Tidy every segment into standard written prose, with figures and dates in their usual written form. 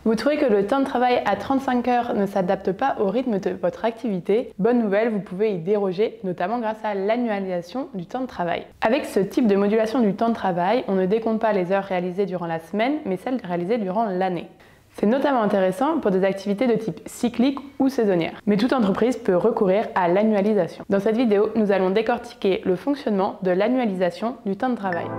Vous trouvez que le temps de travail à 35 heures ne s'adapte pas au rythme de votre activité? Bonne nouvelle, vous pouvez y déroger, notamment grâce à l'annualisation du temps de travail. Avec ce type de modulation du temps de travail, on ne décompte pas les heures réalisées durant la semaine, mais celles réalisées durant l'année. C'est notamment intéressant pour des activités de type cyclique ou saisonnière. Mais toute entreprise peut recourir à l'annualisation. Dans cette vidéo, nous allons décortiquer le fonctionnement de l'annualisation du temps de travail.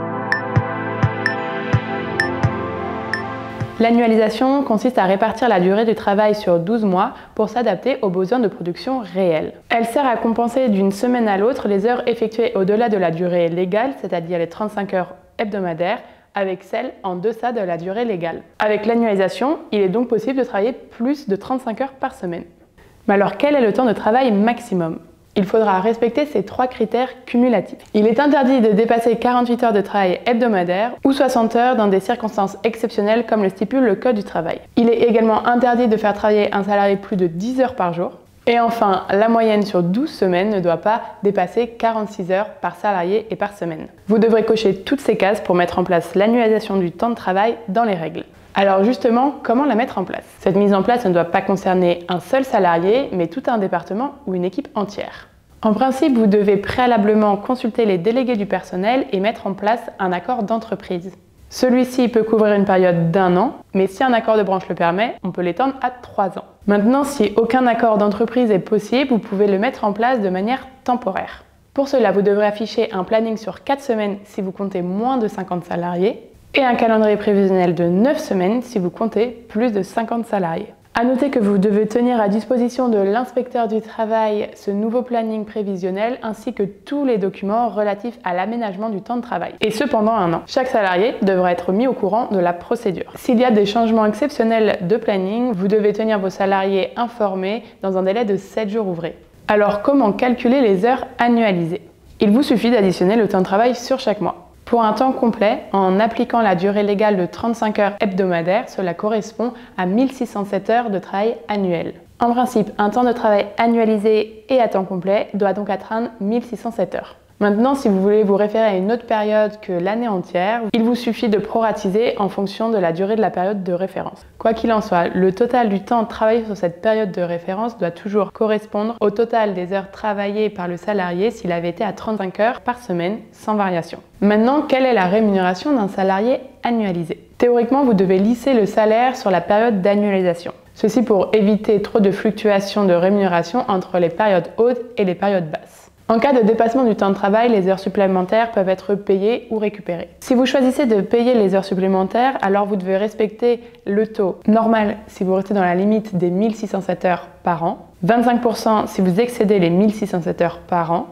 L'annualisation consiste à répartir la durée du travail sur 12 mois pour s'adapter aux besoins de production réels. Elle sert à compenser d'une semaine à l'autre les heures effectuées au-delà de la durée légale, c'est-à-dire les 35 heures hebdomadaires, avec celles en deçà de la durée légale. Avec l'annualisation, il est donc possible de travailler plus de 35 heures par semaine. Mais alors quel est le temps de travail maximum ? Il faudra respecter ces 3 critères cumulatifs. Il est interdit de dépasser 48 heures de travail hebdomadaire ou 60 heures dans des circonstances exceptionnelles comme le stipule le Code du travail. Il est également interdit de faire travailler un salarié plus de 10 heures par jour. Et enfin, la moyenne sur 12 semaines ne doit pas dépasser 46 heures par salarié et par semaine. Vous devrez cocher toutes ces cases pour mettre en place l'annualisation du temps de travail dans les règles. Alors justement, comment la mettre en place? Cette mise en place ne doit pas concerner un seul salarié, mais tout un département ou une équipe entière. En principe, vous devez préalablement consulter les délégués du personnel et mettre en place un accord d'entreprise. Celui-ci peut couvrir une période d'1 an, mais si un accord de branche le permet, on peut l'étendre à 3 ans. Maintenant, si aucun accord d'entreprise est possible, vous pouvez le mettre en place de manière temporaire. Pour cela, vous devrez afficher un planning sur 4 semaines si vous comptez moins de 50 salariés, et un calendrier prévisionnel de 9 semaines si vous comptez plus de 50 salariés. À noter que vous devez tenir à disposition de l'inspecteur du travail ce nouveau planning prévisionnel ainsi que tous les documents relatifs à l'aménagement du temps de travail. Et ce pendant 1 an. Chaque salarié devra être mis au courant de la procédure. S'il y a des changements exceptionnels de planning, vous devez tenir vos salariés informés dans un délai de 7 jours ouvrés. Alors comment calculer les heures annualisées? Il vous suffit d'additionner le temps de travail sur chaque mois. Pour un temps complet, en appliquant la durée légale de 35 heures hebdomadaires, cela correspond à 1607 heures de travail annuel. En principe, un temps de travail annualisé et à temps complet doit donc atteindre 1607 heures. Maintenant, si vous voulez vous référer à une autre période que l'année entière, il vous suffit de proratiser en fonction de la durée de la période de référence. Quoi qu'il en soit, le total du temps travaillé sur cette période de référence doit toujours correspondre au total des heures travaillées par le salarié s'il avait été à 35 heures par semaine, sans variation. Maintenant, quelle est la rémunération d'un salarié annualisé? Théoriquement, vous devez lisser le salaire sur la période d'annualisation. Ceci pour éviter trop de fluctuations de rémunération entre les périodes hautes et les périodes basses. En cas de dépassement du temps de travail, les heures supplémentaires peuvent être payées ou récupérées. Si vous choisissez de payer les heures supplémentaires, alors vous devez respecter le taux normal si vous restez dans la limite des 1607 heures par an, 25% si vous excédez les 1607 heures par an,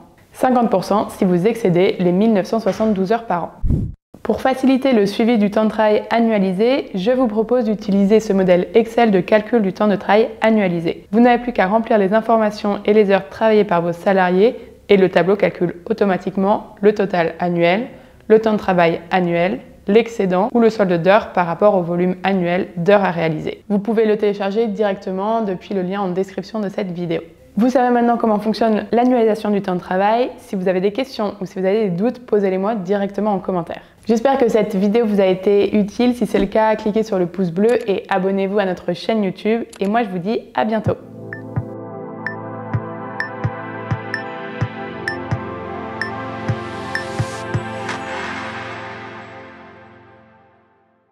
50% si vous excédez les 1972 heures par an. Pour faciliter le suivi du temps de travail annualisé, je vous propose d'utiliser ce modèle Excel de calcul du temps de travail annualisé. Vous n'avez plus qu'à remplir les informations et les heures travaillées par vos salariés et le tableau calcule automatiquement le total annuel, le temps de travail annuel, l'excédent ou le solde d'heures par rapport au volume annuel d'heures à réaliser. Vous pouvez le télécharger directement depuis le lien en description de cette vidéo. Vous savez maintenant comment fonctionne l'annualisation du temps de travail. Si vous avez des questions ou si vous avez des doutes, posez-les-moi directement en commentaire. J'espère que cette vidéo vous a été utile. Si c'est le cas, cliquez sur le pouce bleu et abonnez-vous à notre chaîne YouTube. Et moi, je vous dis à bientôt.